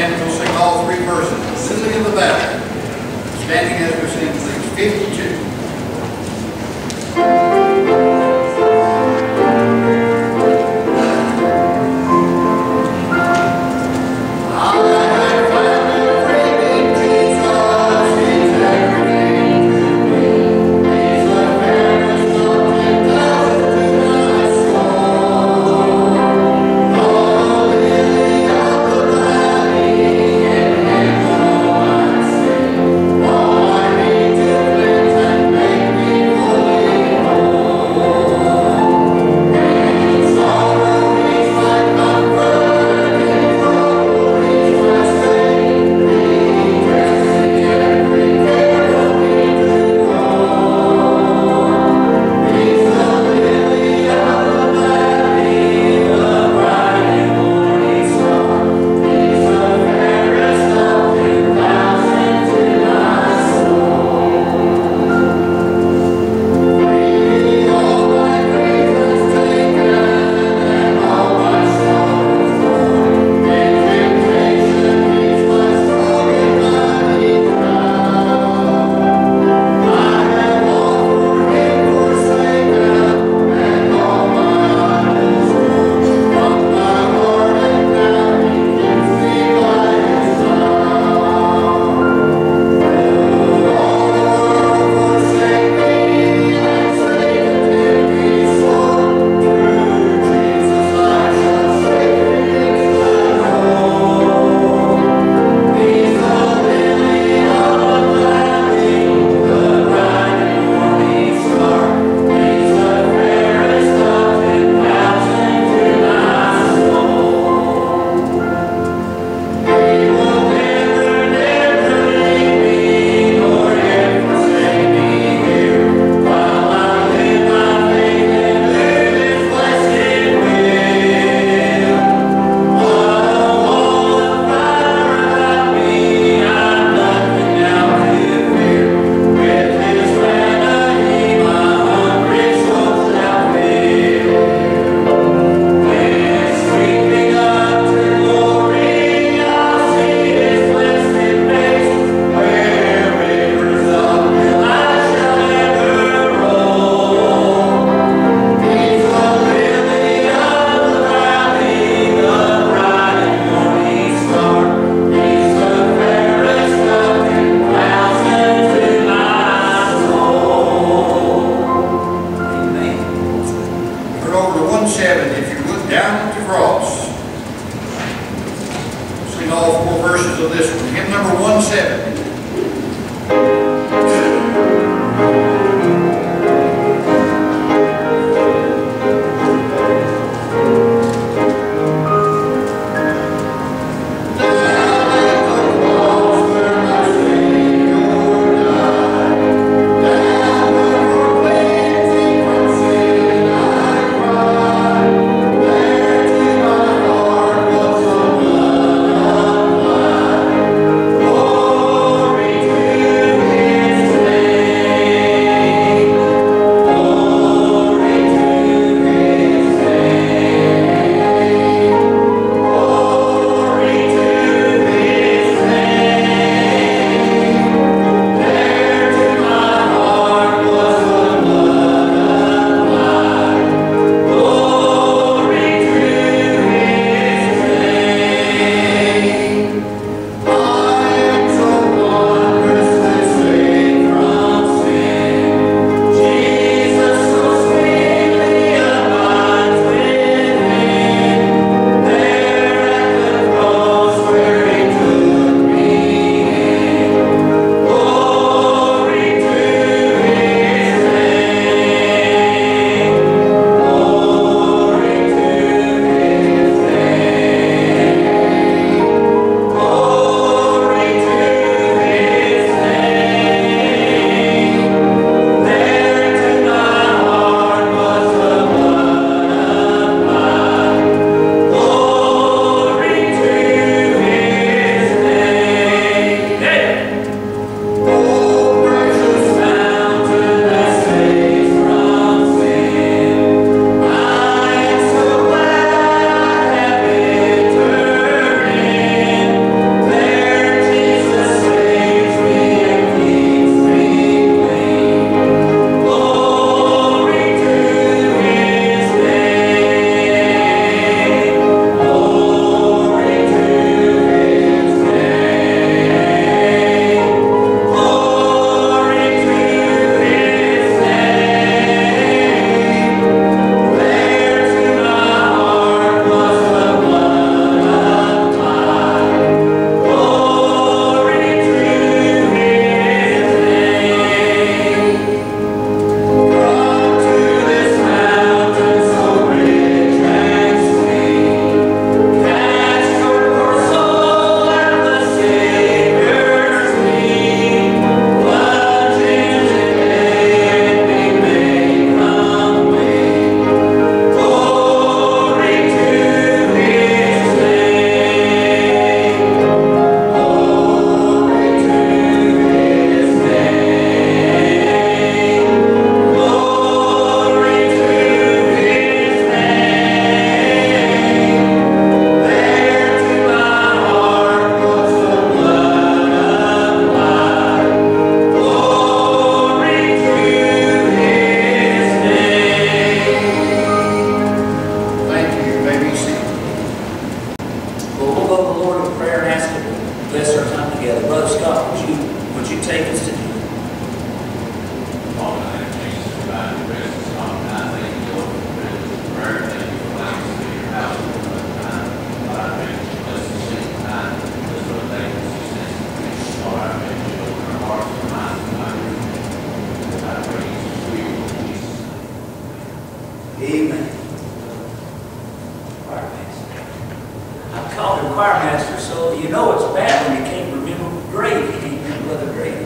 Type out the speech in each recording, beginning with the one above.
stand, we'll sing all three verses. Lily of the Valley. Standing as we sing, please. 52. Oh Bless our time together. Brother Scott, would you take us to Amen. Choir master. I called him choir master, so you know it's bad when you can't remember Grady. You can't remember Brother Grady.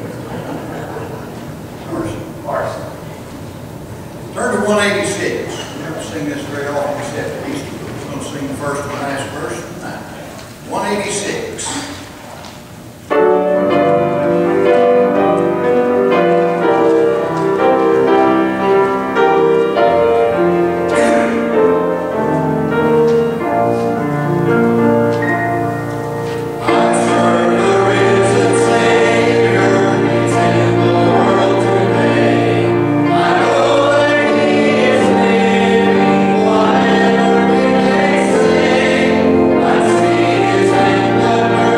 Parson. Turn to 186. We never sing this very often except at Easter. We're going to sing the first and last verse tonight. 186. Thank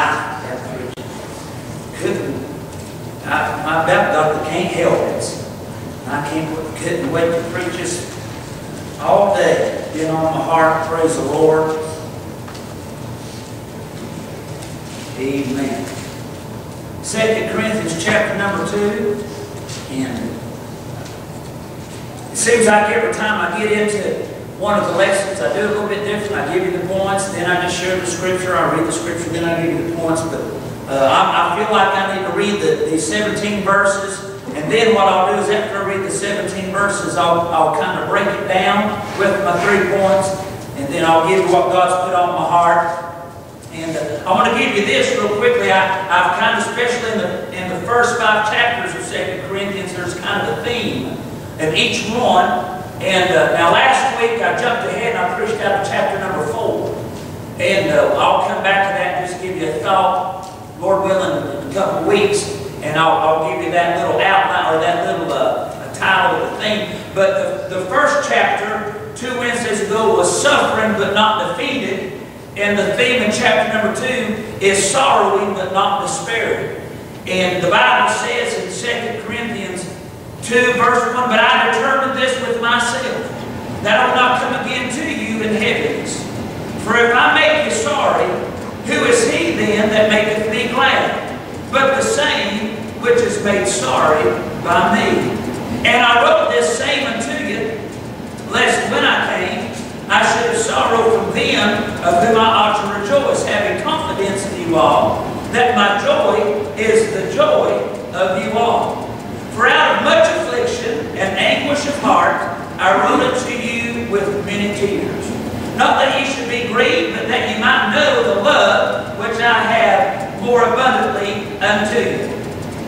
I couldn't, my Baptist doctor can't help it. Couldn't wait to preach this all day. Been on my heart, praise the Lord. Amen. 2 Corinthians chapter number 2. And it seems like every time I get into one of the lessons, I do a little bit different. I give you the points, then I just share the scripture. I read the scripture, then I give you the points. But I feel like I need to read the 17 verses. And then what I'll do is after I read the 17 verses, I'll kind of break it down with my 3 points. And then I'll give you what God's put on my heart. And I want to give you this real quickly. I've kind of, especially in the first 5 chapters of 2 Corinthians, there's kind of a theme in each one. And now last week I jumped ahead and I preached out of chapter number 4. And I'll come back to that and just give you a thought, Lord willing, in a couple of weeks. And I'll give you that little outline or that little title of the theme. But the first chapter, 2 Wednesdays ago, was suffering but not defeated. And the theme in chapter number 2 is sorrowing but not despairing. And the Bible says in 2 Corinthians 2 verse 1, but I determined this with myself, that I will not come again to you in heaviness. For if I make you sorry, who is he then that maketh me glad? But the same which is made sorry by me. And I wrote this same unto you, lest when I came, I should have sorrow from them of whom I ought to rejoice, having confidence in you all, that my joy is the joy of you all. For out of much affliction and anguish of heart, I wrote it to you with many tears. Not that ye should be grieved, but that ye might know the love which I have more abundantly unto you.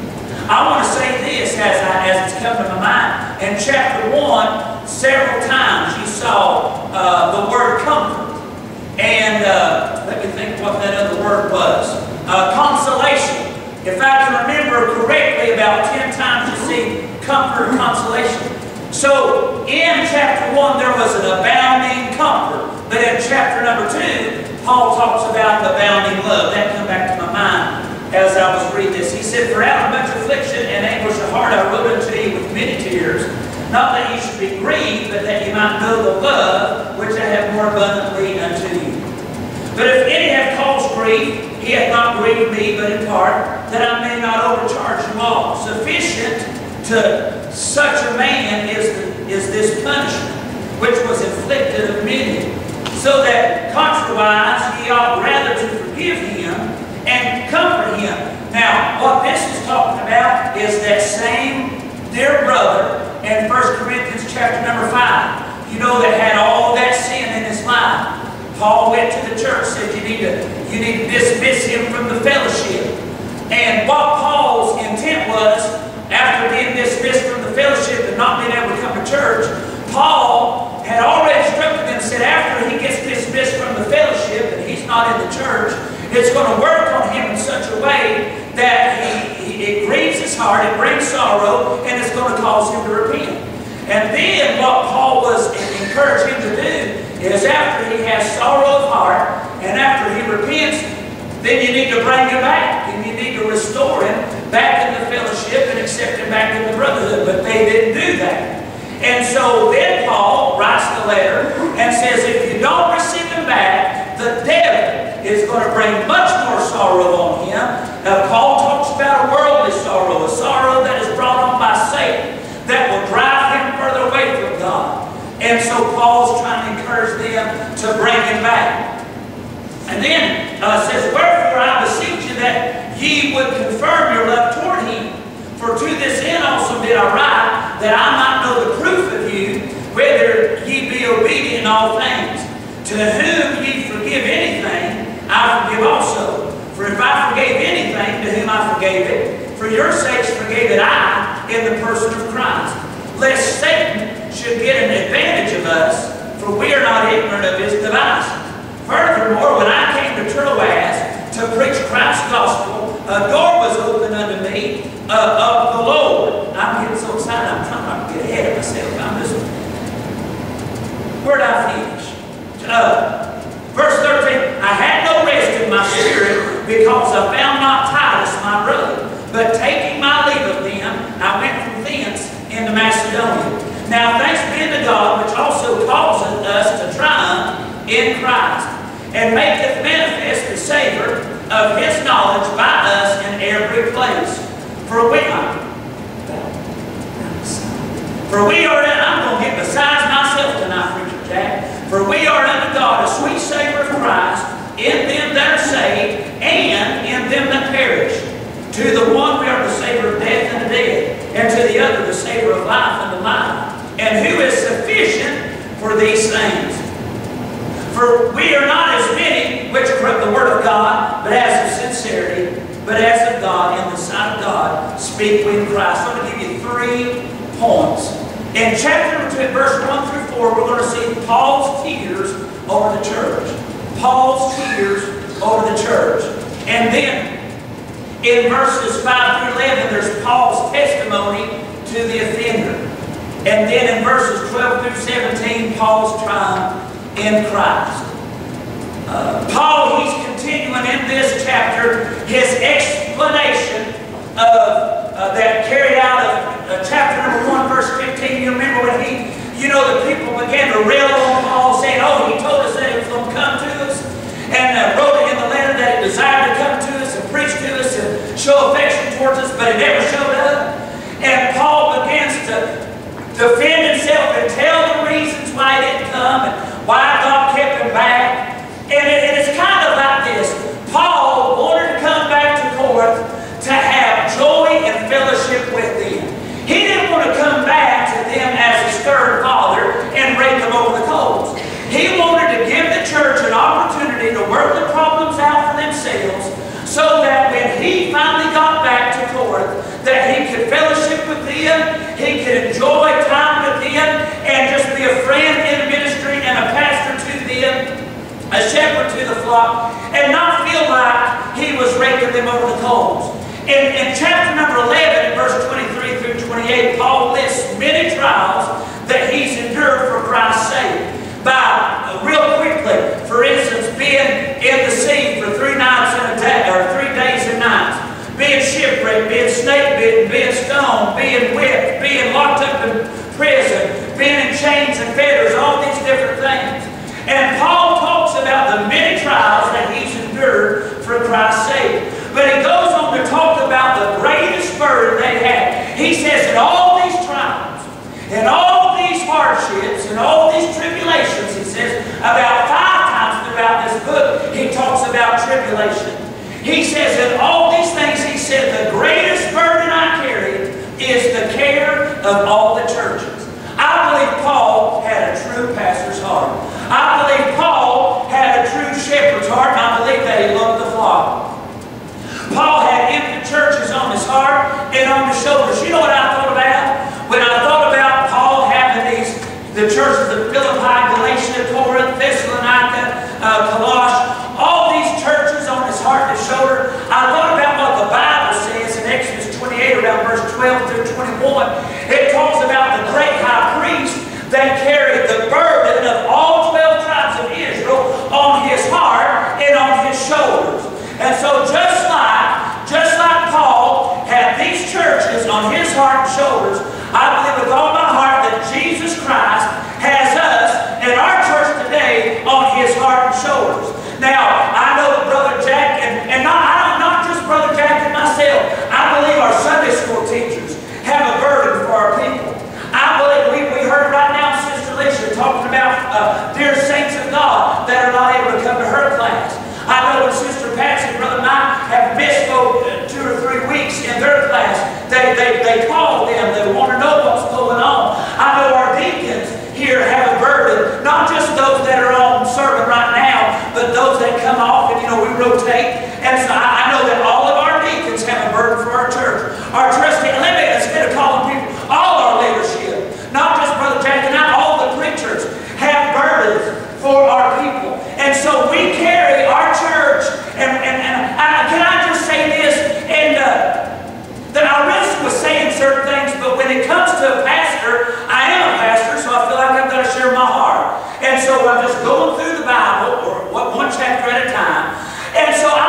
I want to say this as it's come to my mind. In chapter 1, several times you saw the word comfort. And let me think what that other word was. Consolation. If I can remember correctly, about 10 times you see comfort and consolation. So in chapter 1 there was an abounding comfort. But in chapter number 2, Paul talks about the abounding love. That came back to my mind as I was reading this. He said, for out of much affliction and anguish of heart I wrote unto you with many tears, not that ye should be grieved, but that ye might know the love which I have more abundantly unto you. But if any have caused grief, he hath not grieved me, but in part, that I may not overcharge you all. Sufficient to such a man is this punishment, which was inflicted of many, so that contrariwise ye ought rather to forgive him and comfort him. Now, what this is talking about is that same dear brother in 1 Corinthians chapter number 5. You know, that had all that sin in his life. Paul went to the church, said you need to dismiss him from the fellowship. And what Paul's intent was, after being dismissed from the fellowship and not being able to come to church, Paul had already instructed them and said after he gets dismissed from the fellowship and he's not in the church, it's going to work on him in such a way that it grieves his heart, it brings sorrow, and it's going to cause him to repent. And then what Paul was encouraging him to do is after he has sorrow of heart and after he repents, then you need to bring him back and you need to restore him back in the fellowship and accept him back in the brotherhood. But they didn't do that. And so then Paul writes the letter and says if you don't receive him back, the devil is going to bring much more sorrow on him. Paul talks about a worldly sorrow, a sorrow that is brought on by Satan that will drive him further away from God. And so Paul's trying to encourage them to bring him back. And then says, wherefore I beseech you that ye would confirm your love toward him. For to this end also did I write, that I might know the proof of you, whether ye be obedient in all things. To whom ye forgive anything, I forgive also. For if I forgave anything, to whom I forgave it, for your sakes forgave it I, in the person of Christ, lest Satan should get an advantage of us, for we are not ignorant of his devices. Furthermore, when I came to Troas to preach Christ's gospel, a door was opened unto me of the Lord. I'm getting so excited, I'm trying not to get ahead of myself. I'm just... Where did I finish? Verse 13, I had no rest in my spirit, because because I found not Titus my brother, but taking my leave of them, I went from thence into Macedonia. Now thanks be to God, which also causeth us to triumph in Christ, and maketh manifest the savor of his knowledge by us in every place. For we are, I'm going to get besides myself tonight, Preacher Jack. For we are unto God a sweet savor of Christ, in them that are saved, and in them that perish. To the one we are the savor of death unto death, and to the other the savor of life unto life. And who is sufficient for these things? For we are not as many which corrupt the word of God, but as of sincerity, but as of God, in the sight of God, speak we in Christ. I'm going to give you 3 points. In chapter 2, verse 1 through 4, we're going to see Paul's tears over the church. Paul's tears over the church. And then, in verses 5 through 11, there's Paul's testimony to the offender. And then in verses 12 through 17, Paul's triumph in Christ. Paul, he's continuing in this chapter his explanation of that carried out of chapter number 1, verse 15. You remember when the people began to rail on Paul, saying, oh, he told us that he was going to come to us, and wrote it in the letter that he desired to come to us and preach to us and show affection towards us, but he never showed up. And Paul begins to defend himself and tell the reasons why he didn't come and why God kept him back. And it's kind of like this. Paul wanted to come back to Corinth to have joy and fellowship with them. He didn't want to come back to them as a stern father and rake them over the coals. He wanted to give the church an opportunity to work the problems out for themselves, so that when he finally got back to Corinth, that he could fellowship with them, he could enjoy time with them, and just be a friend in ministry and a pastor to them, a shepherd to the flock, and not feel like he was raking them over the coals. In chapter number 11, verse 23 through 28, Paul lists many trials that he's endured for Christ's sake. Real quickly, for instance, being in the sea for 3 nights and a day, or 3 days and nights, being shipwrecked, being snake bitten, being stoned, being whipped, being locked up in prison, being in chains and fetters, all these different things. And Paul talks about the many trials that he's endured for Christ's sake. But he goes on to talk about the greatest burden they had. He says that all these trials, and all these hardships, and all these tribulations, he says, about 5 times throughout this book, he talks about tribulation. He says that all these things, he said, the greatest burden I carry is the care of all the churches. I believe Paul had a true pastor's heart. I believe Paul had a true shepherd's heart, and I believe that he loved the flock. Paul had empty churches on his heart and on his shoulders. You know what I thought about? When I thought about Paul having the churches of Philippi, Galatia, Corinth, Thessalonica, Colossae, all these churches on his heart and his shoulder, I thought about what the Bible says in Exodus 28, around verse 12 through 21. It talks about the great high priest that carried the burden of all 12 tribes of Israel on his heart and on his shoulders. And so just like Paul had these churches on his heart and shoulders, I believe with all my heart that Jesus Christ has us and our church today on his heart and shoulders. Now, I know that Brother Jack, and not just Brother Jack and myself, I believe our Sunday school teachers have a burden for our people. I believe we heard right now Sister Alicia talking about dear saints of God that are not able to come to her class. I know when Sister Patsy and Brother Mike have missed 2 or 3 weeks in their class, they call them, they want to know what's going on. I know our deacons here have a burden, not just those that are on serving right now, but those that come off and, we rotate. And so I know that all of our deacons have a burden for our church. Our trustee, instead of calling people, all our leadership, not just Brother Jack and I, all the preachers have burdens for our people. And so we carry our church, and can I just say this, and that I risk with saying certain things, but when it comes to a pastor, I am a pastor, so I feel like I've got to share my heart. And so I'm just going through the Bible, or one chapter at a time, and so I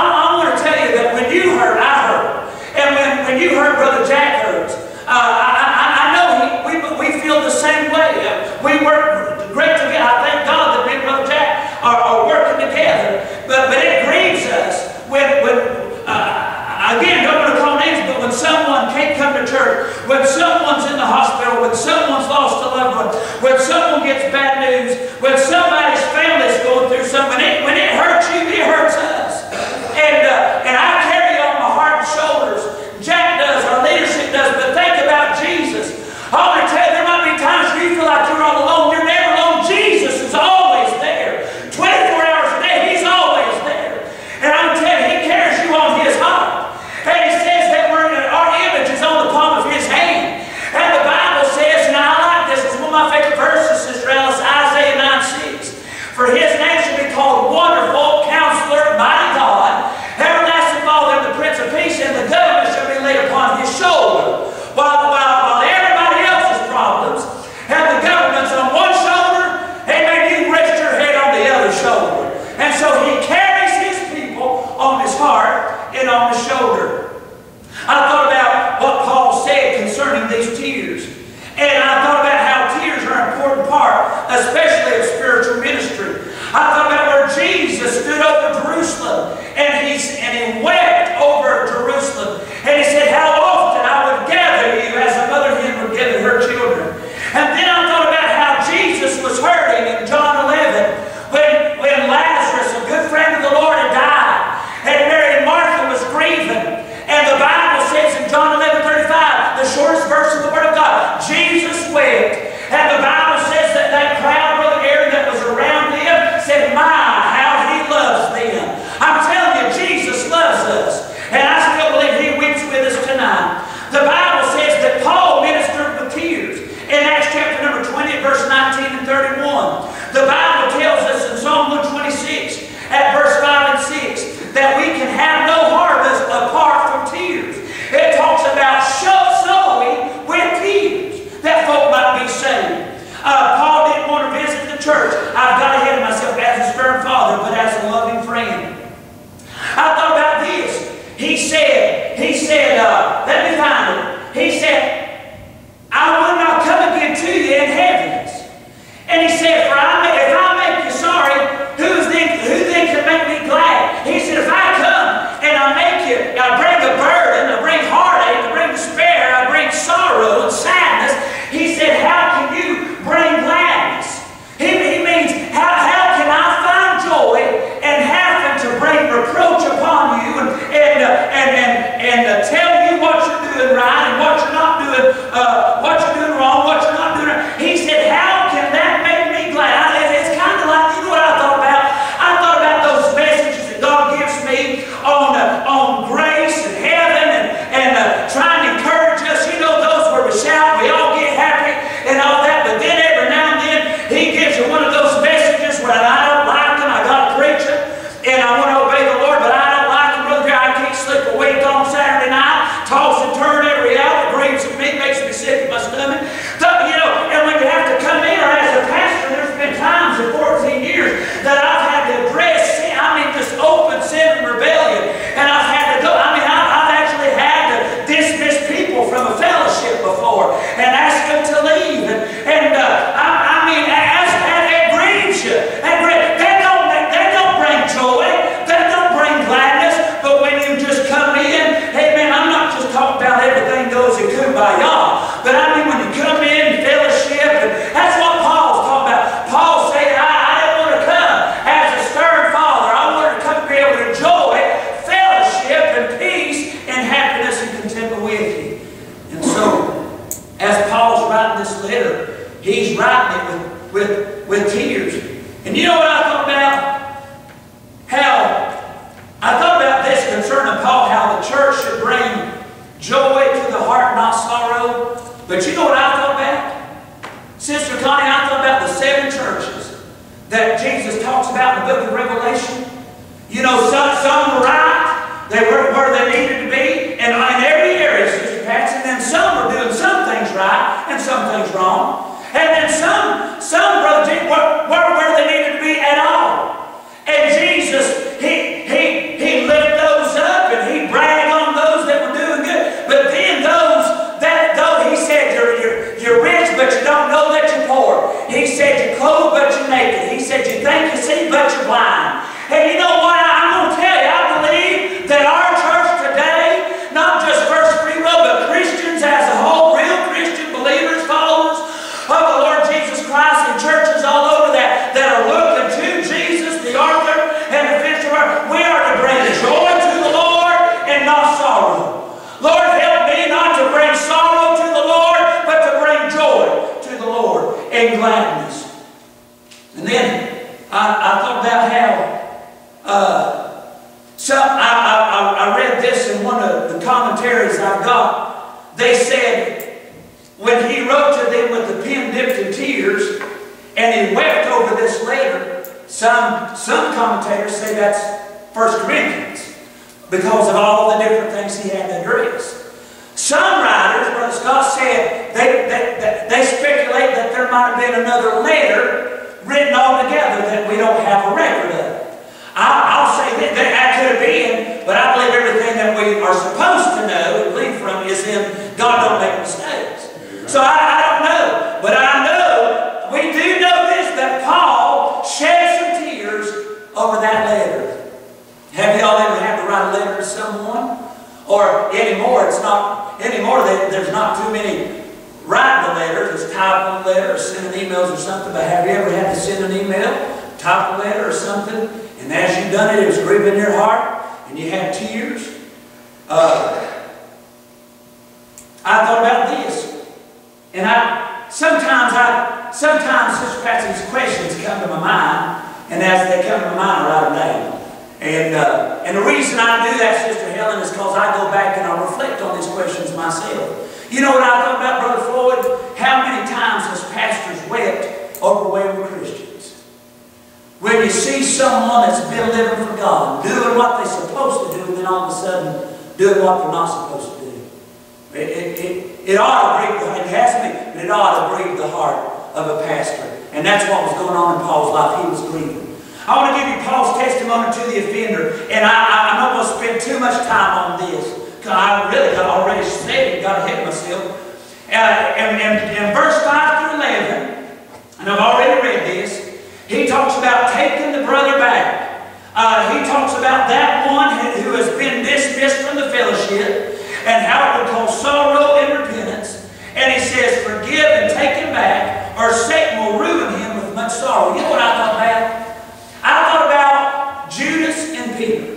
when someone's in the hospital, when someone's lost a loved one, when someone gets bad news, when somebody's family's going through something, when it hurts you, it hurts us. And I carry on my heart and shoulders. Jack does, our leadership does, but think about Jesus. I want to tell you, there might be times where you feel like you're all alone. You're never alone. Jesus is always there. 24 hours a day, He's always there. And I'm telling you, He carries you on His heart. And He says that our image is on the palm of His hand. And the Bible says, and I like this, it's one of my favorite verses, Sister Alice, Isaiah 9:6. For His name shall be called Wonderful, Counselor, Mighty God, Everlasting Father, and the Prince of Peace, and the government shall be laid upon His shoulder. While everybody else's problems have the governments on one shoulder, and maybe you can rest your head on the other shoulder. And so He carries His people on His heart and on His shoulder. I thought about what Paul said concerning these tears. And I thought about how tears are an important part, especially of spiritual ministry. I thought about where Jesus stood over Jerusalem and he wept over Jerusalem. And He said, how often I would gather you as a mother hen would gather her children. And then I thought about how Jesus was hurting in John 11 when Lazarus, a good friend of the Lord, had died. And Mary and Martha was grieving. And the Bible says in John 11:35, the shortest verse of the Word of God, Jesus wept. And the Bible says that that crowd, Brother Aaron, that was around them, said, my, how He loves them. I'm telling you, Jesus loves us. And I still believe He weeps with us tonight. The Bible says that Paul ministered with tears. In Acts chapter number 20, verse 19 and 31. The Bible tells us in Psalm 126, at verse 5 and 6, that we can have no harvest apart from tears. It talks about sowing with tears, that folk might be saved. Paul didn't want to visit the church. I've got ahead of myself as a stern father, but as a loving friend. I thought about this. He said, let me find it. He said, I will not come again to you in heavens. And He said, if I make you sorry, who then can make me glad? He said, if I come and I bring a burden, I bring heartache, I bring despair, I bring sorrow and sadness, He said, how can you bring gladness? He means, how can I find joy and having to bring reproach upon you and tell you what you're doing right and what you're not doing, what you're doing wrong, what you're not doing right. He said, how can that make me glad? It's kind of like, you know what I thought about? I thought about those messages that God gives me on grace and heaven and trying to encourage us. You know, those where we shout, we all get happy and all that. But then every now and then He gives you one of those messages where I don't like them. I got to preach it and I want to obey the Lord, but I don't like them, Brother. I can't sleep a wink on Saturday night. Toss and turn every hour. It grieves me, makes me sick in my stomach. You know, and when you have to come in, or as a pastor, there's been times in 14 years that I've had to address sin. I mean, just open sin and rebellion. And I've had to go. I mean, I've actually had to dismiss people from a fellowship before and ask them to leave. And I mean, it grieves you. They don't bring joy. They don't bring gladness. But when you just come in, hey man, I'm not just talking about everything goes in kumbaya. But I mean, when you come in, fellowship, and that's what Paul's talking about. Paul said, I didn't want to come as a stern father. I wanted to come to be able to enjoy fellowship and peace and happiness and contentment with you. And so, as Paul's writing this letter, he's writing it with tears. And you know what I thought about? I thought about this concerning Paul, how the church should bring joy to the heart, not sorrow. But you know what I thought about? Sister Connie, I thought about the 7 churches that Jesus talks about in the book of Revelation. You know, some were right. They were where they needed to be. And in every area, Sister Patsy. And then some were doing some things right and some things wrong. And then some Brother Jim, weren't where they needed to be at all. And Jesus, He lifted those up and He bragged on those that were doing good. But then He said, you're rich, but you don't know that you're poor. He said, you're clothed, but you're naked. He said, you think you see, but you're blind. And you know what? I'm going to tell you, I believe that our church today, not just First Free Will, but Christians as a whole, God, they said, when he wrote to them with the pen dipped in tears, and he wept over this letter, some commentators say that's 1 Corinthians, because of all the different things he had to address. Some writers, Brother Scott said, they speculate that there might have been another letter written all together that we don't have a record of. I'll say that could have been, but I believe everything that we are supposed to know and glean from is in God don't make mistakes. So I don't know, but I know, we do know this, that Paul shed some tears over that letter. Have y'all ever had to write a letter to someone? Or anymore, there's not too many writing the letters, just typing a letter or sending emails or something, but have you ever had to send an email, type a letter or something, and as you've done it, it was grieving your heart, and you had tears? I thought about this, and sometimes Sister Patsy's questions come to my mind, and as they come to my mind, I write them down. And the reason I do that, Sister Helen, is because I go back and I reflect on these questions myself. You know what I thought about, Brother Floyd? How many times has pastors wept over wayward Christians? When you see someone that's been living for God, doing what they're supposed to do, and then all of a sudden doing what they're not supposed to do. It ought to grieve, it has to be, but it ought to grieve the heart of a pastor. And that's what was going on in Paul's life. He was grieving. I want to give you Paul's testimony to the offender, and I'm not going to spend too much time on this, because I really got already said it, got ahead of myself. In verse 5 through 11, and I've already read this, he talks about taking the brother back. He talks about that one who has been dismissed from the fellowship, and how it would cause sorrow and repentance. And he says, forgive and take him back, or Satan will ruin him with much sorrow. You know what I thought about? I thought about Judas and Peter.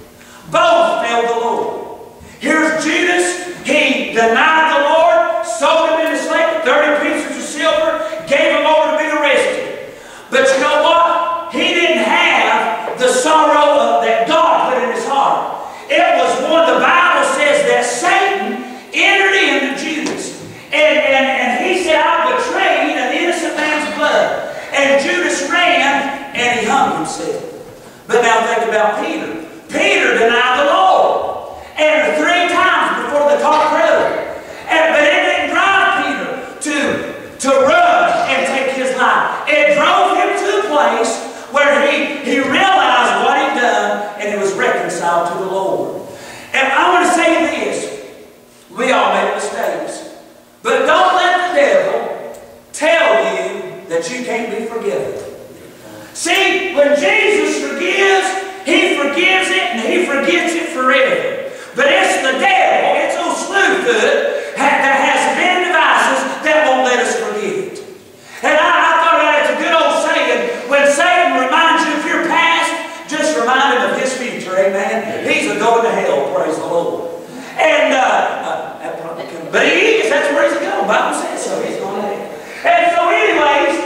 Both failed the Lord. Here's Judas. He denied the Lord, sold him into slavery, 30 pieces of silver, gave him over to be arrested. But you know what? He didn't have the sorrow that God put in his heart. It was one, the Bible says that Satan entered into Judas. And he said, I betrayed an innocent man's blood. And Judas ran and he hung himself. But now think about Peter. Peter denied the Lord. And 3 times before the cock crowed. But it didn't drive Peter to run and take his life. It drove him to a place where he realized what he'd done and he was reconciled to the Lord. And I want to say this. We all make mistakes. But don't let the devil tell you that you can't be forgiven. See, when Jesus forgives, he forgives it and he forgets it forever. But it's the devil, it's old Slewfoot that has many devices that won't let us forget. And I thought that it's a good old saying, when Satan reminds you of your past, just remind him of his future, amen? He's a going to hell, praise the Lord. And that probably couldn't, but he is, that's where he's going. The Bible says so, he's going to hell. And so anyways,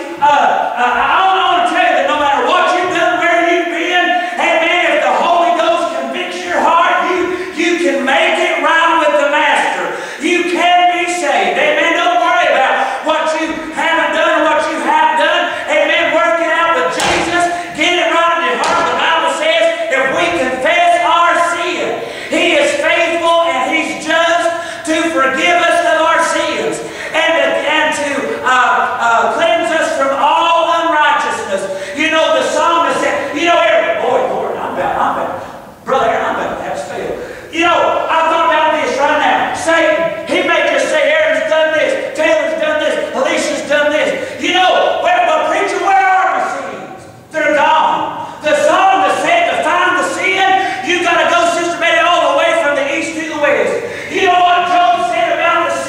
I want to tell you that no matter what you've done, where you've been, amen, if the Holy Ghost convicts your heart, you can make it right with the Master. You can be saved. Amen. Don't worry about what you haven't done or what you have done. Amen. Work it out with Jesus. Get it right in your heart. The Bible says if we confess our sin, He is faithful and He's just to forgive us of our sins and to cleanse us from all unrighteousness. You know, the psalmist said, you know, Lord, I'm about, brother, I'm about to have spell. You know, I thought about this right now. Satan, he may just say, Aaron's done this, Taylor's done this, Alicia's done this. You know, well, preacher, where are the sins? They're gone. The psalmist said to find the sin, you got to go, Sister Betty, all the way from the east to the west. You know what Job said about the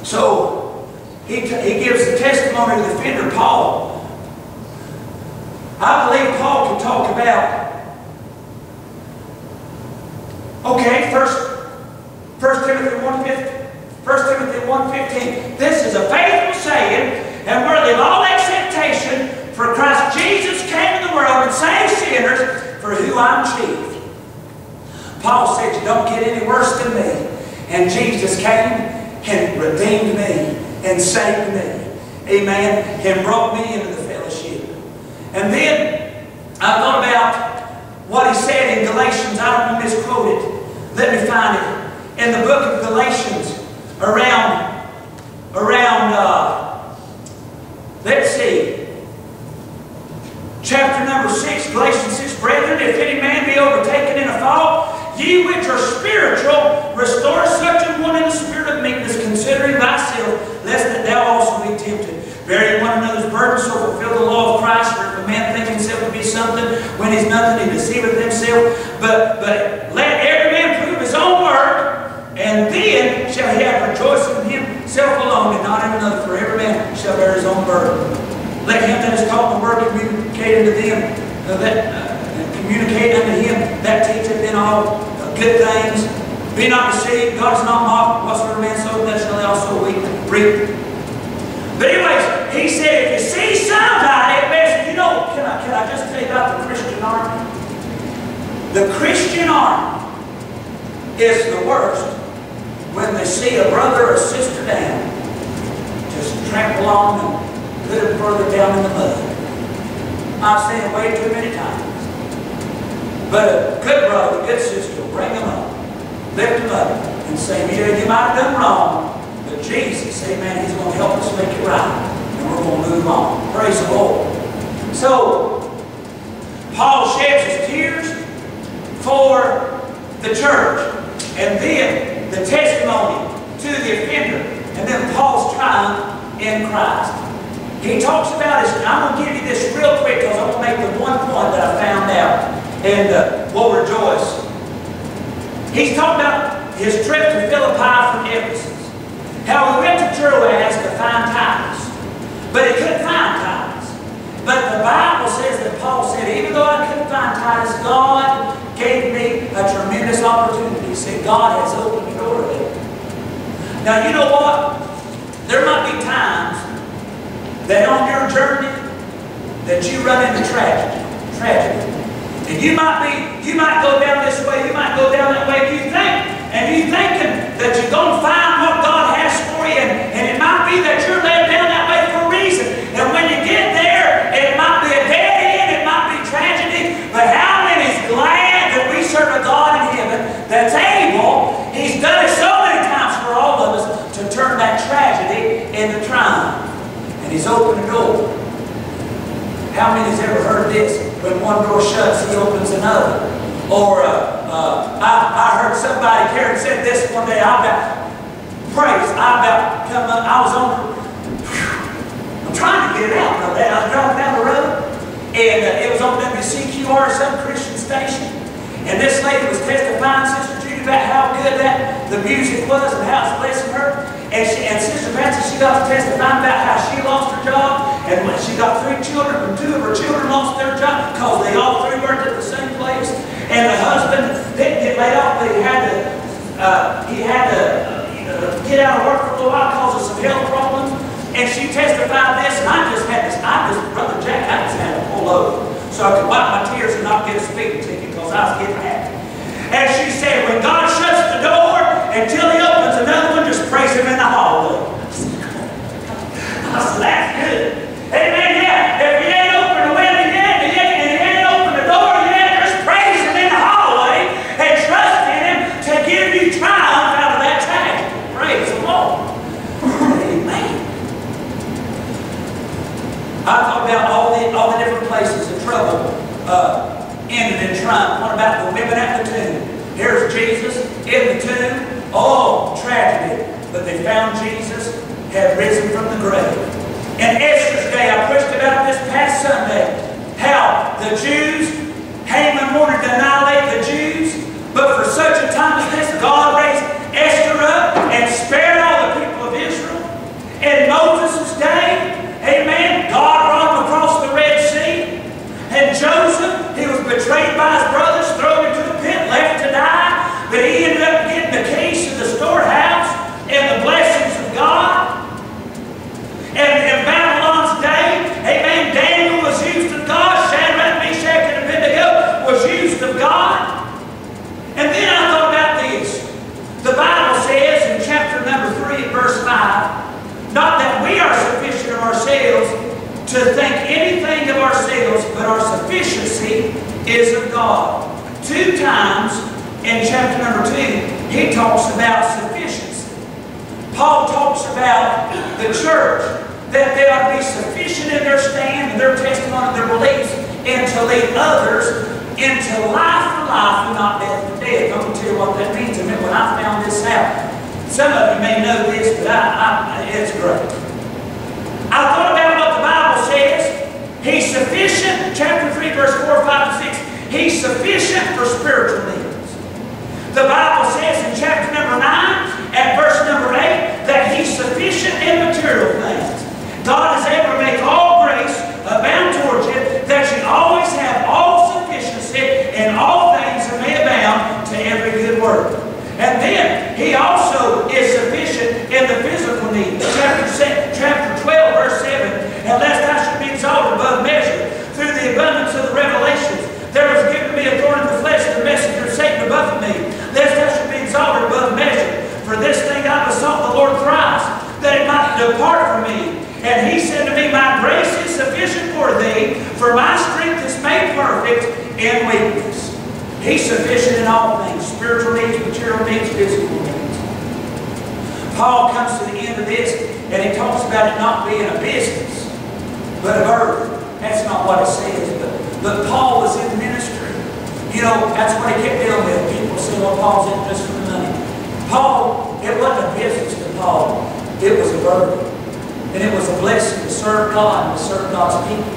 So he gives the testimony of the offender, Paul. I believe Paul can talk about, okay, 1 Timothy 1:15. This is a faithful saying and worthy of all acceptation, for Christ Jesus came in the world and saved sinners, for who I'm chief. Paul said, you don't get any worse than me. And Jesus came and redeemed me and saved me. Amen. And brought me into the fellowship. And then I thought about what he said in Galatians. I don't want to misquote it. Let me find it. In the book of Galatians, let's see, chapter number 6, Galatians 6, brethren, if any man be overtaken in a fault, ye which are spiritual, restore such a one in the spirit of meekness, considering thyself, lest that thou also be tempted. Bearing one another's burdens, so fulfill the law of Christ. For if a man think himself to be something, when he's nothing, he deceiveth himself. But let every man prove his own work, and then shall he have rejoicing in himself alone, and not in another. For every man shall bear his own burden. Let him that is taught the word communicate unto them, communicate unto him that teacheth in all good things. Be not deceived, God is not mocked. Whatsoever man soweth, that shall he also reap. But anyways, he said, if you see somebody, you know, can I just tell you about the Christian army? The Christian army is the worst when they see a brother or sister down. Just trample on and put them further down in the mud. I've seen it way too many times. But a good brother, a good sister will bring them up, lift them up, and say, yeah, you might have done wrong, but Jesus, amen, He's going to help us make it right. And we're going to move on. Praise the Lord. So, Paul sheds his tears for the church. And then the testimony to the offender. And then Paul's triumph in Christ. He talks about his, I'm going to give you this real quick because I'm going to make the one point that I found out. And we'll rejoice. He's talking about his trip to Philippi from Ephesus. How he went to Troas to find Titus. But he couldn't find Titus. But the Bible says that Paul said, even though I couldn't find Titus, God gave me a tremendous opportunity. He said, God has opened the door there. Now, you know what? There might be times that on your journey that you run into tragedy. And you might go down this way, you might go down that way, you're thinking that you're going to find what God has for you, and it might be that you're led down that way for a reason. And when you get there, it might be a dead end, it might be tragedy, but how many is glad that we serve a God in heaven that's able, He's done it so many times for all of us, to turn that tragedy into triumph. And He's opened the door. How many has ever heard this? When one door shuts, He opens another. Or I heard somebody, Karen said this one day, I was on, I'm trying to get it out. I was driving down the road, and it was on WCQR, some Christian station. And this lady was testifying, Sister Judy, about how good the music was and how it's blessing her. And Sister Betsy, she got to testify about how she lost her job, and when she got 3 children, and 2 of her children lost their job because they all 3 worked at the same place. And the husband didn't get laid off, but he had to get out of work for a little while because of some health problems. And she testified this, and Brother Jack, I just had to pull over so I could wipe my tears and not get a speeding ticket because I was getting happy. And she said, when God shuts the door until He opens another one, just praise Him in the hallway. I said, that's good. Amen, yeah. If He ain't opened the window yet, and He ain't opened the door yet, just praise Him in the hallway and trust in Him to give you triumph out of that tragedy. Praise the Lord. Amen. I thought about all the different places of trouble ended in triumph. What about the women at the tomb? Here's Jesus in the tomb. Oh, tragedy. But they found Jesus had risen from the grave. And Esther's Day, I preached about this past Sunday, how the Jews, Haman wanted to annihilate the Jews, but for such a time as this, God raised Esther up and spared all the people of Israel. to think anything of ourselves, but our sufficiency is of God. 2 times in chapter number 2, he talks about sufficiency. Paul talks about the church, that they ought to be sufficient in their stand, and their testimony, their beliefs, and to lead others into life for life and not death for death. I'm going to tell you what that means. I mean, when I found this out, some of you may know this, but it's great. I thought about what the Bible says. He's sufficient, chapter 3, verse 4, 5, and 6. He's sufficient for spiritual needs. The Bible says in chapter number 9, at verse number 8, that He's sufficient in material things. God is able to make all grace abound towards you, that you always have all sufficiency in all things and may abound to every good work. And then He also is sufficient in the physical need. Chapter 12, verse 7, and lest I should be exalted above measure through the abundance of the revelations, there was given to me a thorn in the flesh, the messenger of Satan above me, lest I should be exalted above measure. For this thing I besought the Lord thrice, that it might depart from me. And He said to me, my grace is sufficient for thee, for my strength is made perfect in weakness. He's sufficient in all things, spiritual needs, material needs, physical needs. Paul comes to the end of this, and he talks about it not being a business, but a burden. That's not what it says, but Paul was in ministry. You know, that's what he kept dealing with. People say, well, Paul's in just for the money. Paul, it wasn't a business to Paul. It was a burden. And it was a blessing to serve God and to serve God's people.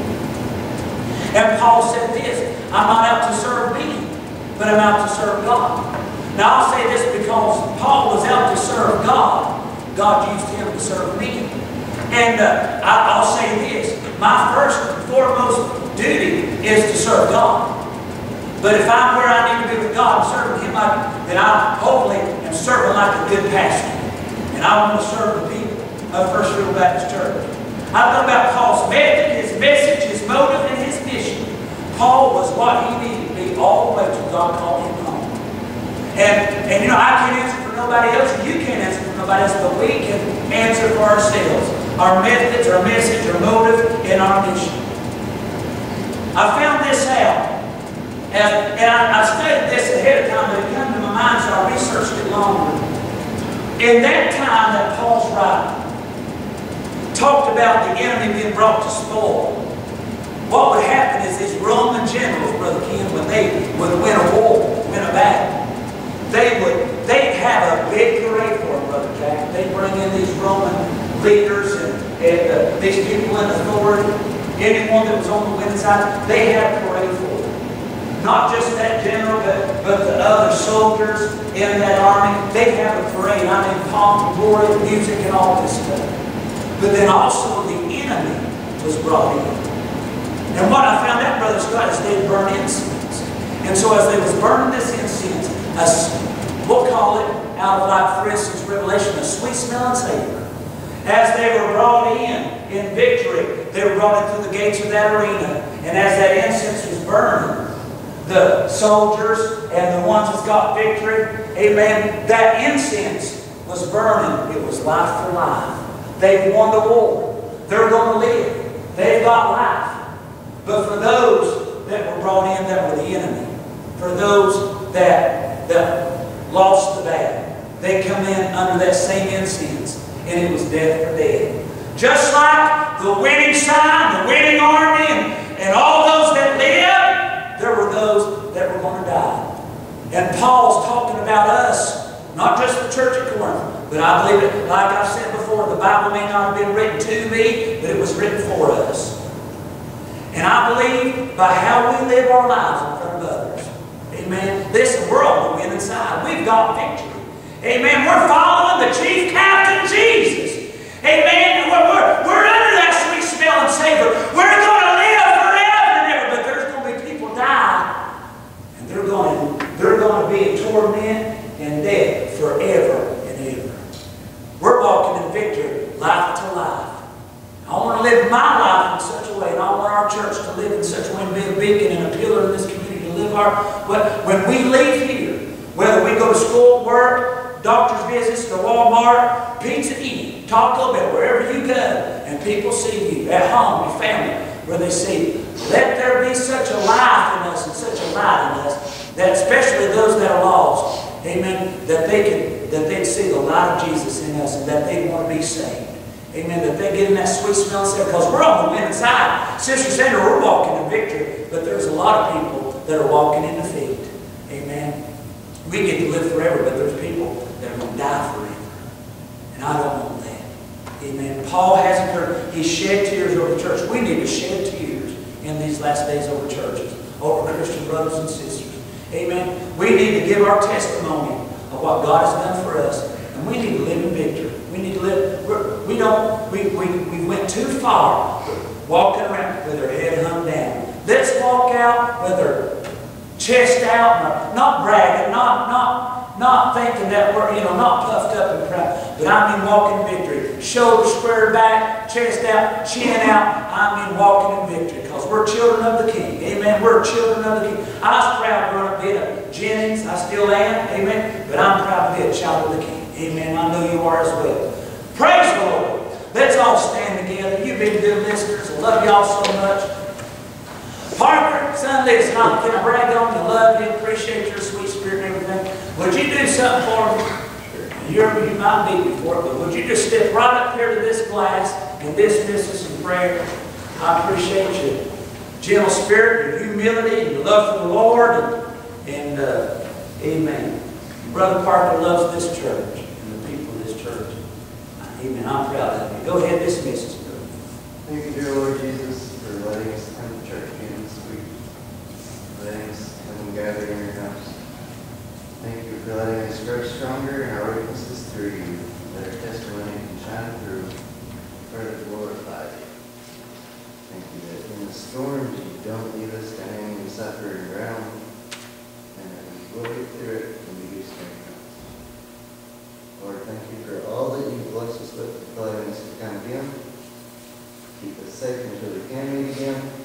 And Paul said this, I'm not out to serve me, but I'm out to serve God. Now I'll say this because Paul was out to serve God. God used him to serve me. And I'll say this, my first and foremost duty is to serve God. But if I'm where I need to be with God and serving Him, then I hopefully am serving like a good pastor. And I want to serve the people of First River Baptist Church. I thought about Paul's method, his message, his motive, and his mission. Paul was what he needed to be all the way till God called him home. And you know, I can't answer for nobody else, and you can't answer for nobody else, but we can answer for ourselves. Our methods, our message, our motive, and our mission. I found this out. And I studied this ahead of time, but it came to my mind, so I researched it longer. In that time that Paul's writing, talked about the enemy being brought to spoil. What would happen is these Roman generals, Brother Ken, when they would win a war, win a battle, they'd have a big parade for them, Brother Jack. They'd bring in these Roman leaders and these people in authority, anyone that was on the winning side, they had a parade for them. Not just that general, but the other soldiers in that army. They have a parade. I mean, pomp and glory, music, and all this stuff. But then also the enemy was brought in. And what I found out, Brother Scott, is they'd burn incense. And so as they was burning this incense, we'll call it, out of like, for instance, Revelation, a sweet-smelling savor. As they were brought in victory, they were brought in through the gates of that arena. And as that incense was burning, the soldiers and the ones that got victory, amen, that incense was burning. It was life for life. They've won the war. They're going to live. They've got life. But for those that were brought in that were the enemy, for those that lost the battle, they come in under that same incense, and it was death for death. Just like the winning side, the winning army, and all those that lived, there were those that were going to die. And Paul's talking about us, not just the church at Corinth, but I believe it, like I've said before, the Bible may not have been written to me, but it was written for us. And I believe by how we live our lives in front of others. Amen. Listen, we're on the winning side. We've got victory. Amen. We're following the chief captain, Jesus. Amen. We're under that sweet smelling savor. We're going to live forever and ever. But there's going to be people die. And they're going to be in torment and death forever and ever. We're walking in victory, life to life. I want to live my life in such a way, and I want our church to live in such a way and be a beacon and a pillar in this community to live our... When we leave here, whether we go to school, work, doctor's visits, to Walmart, Pizza Eat, Taco Bell, wherever you go, and people see you at home, your family, where they see, let there be such a life in us and such a light in us, that especially those that are lost, amen, that they'd see the light of Jesus in us and that they'd want to be saved. Amen, that they get in that sweet smell and say, because we're on the winning side. Sister Sandra, we're walking in victory, but there's a lot of people that are walking in defeat. Amen. We get to live forever, but there's people that are going to die forever. And I don't want that. Amen. Paul hasn't heard. He shed tears over the church. We need to shed tears in these last days over churches, over Christian brothers and sisters. Amen. We need to give our testimony of what God has done for us. And we need to live in victory. We need to live. We went too far walking around with our head hung down. Let's walk out with our chest out, not bragging, not thinking that we're, not puffed up and proud, but I mean walking in victory. Shoulders squared back, chest out, chin out. I mean walking in victory because we're children of the King. Amen. We're children of the King. I was proud growing up being a Jennings. I still am. Amen. But I'm proud to be a child of the King. Amen. I know you are as well. Praise the Lord. Let's all stand together. You've been good listeners. I love y'all so much. Parker, Sundays, can I brag on you? Love you, appreciate your sweet spirit and everything. Would you do something for me? You might need me for it, but would you just step right up here to this glass and dismiss us in prayer? I appreciate your gentle spirit, your humility, and your love for the Lord, and amen. Brother Parker loves this church and the people of this church. Amen. I'm proud of you. Go ahead and dismiss us. Thank you, dear Lord Jesus, for letting us come to church again this week. Letting us come and gather in your house. Thank you for letting us grow stronger in our weaknesses through you, that our testimony can shine through, further glorify you. Thank you that in the storms you don't leave us standing and suffering ground, and that we will get through it and be used to it. Lord, thank you for all that you bless us with, allowing us to come again. Keep us safe until we can meet again.